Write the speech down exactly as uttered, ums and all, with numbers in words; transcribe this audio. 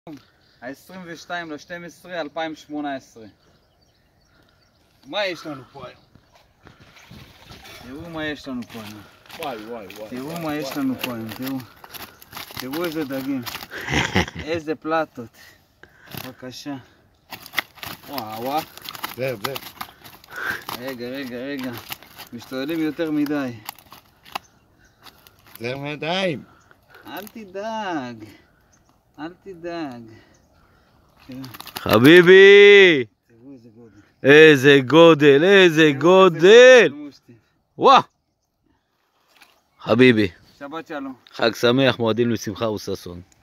ה-עשרים ושתיים לשתים עשרה אלפיים שמונה עשרה. מה יש לנו פה היום? תראו מה יש לנו פה היום. וואי וואי וואי. תראו מה יש לנו פה היום, תראו. תראו איזה דגים. איזה פלטות. בבקשה. וואו וואו. זה, זה. רגע, רגע, רגע. משתוללים יותר מדי. זה מדהים. אל תדאג. אל תדאג. חביבי! תראו איזה גודל. איזה גודל, איזה גודל! וואו! חביבי. שבת שלום. חג שמח, מועדים לשמחה וששון.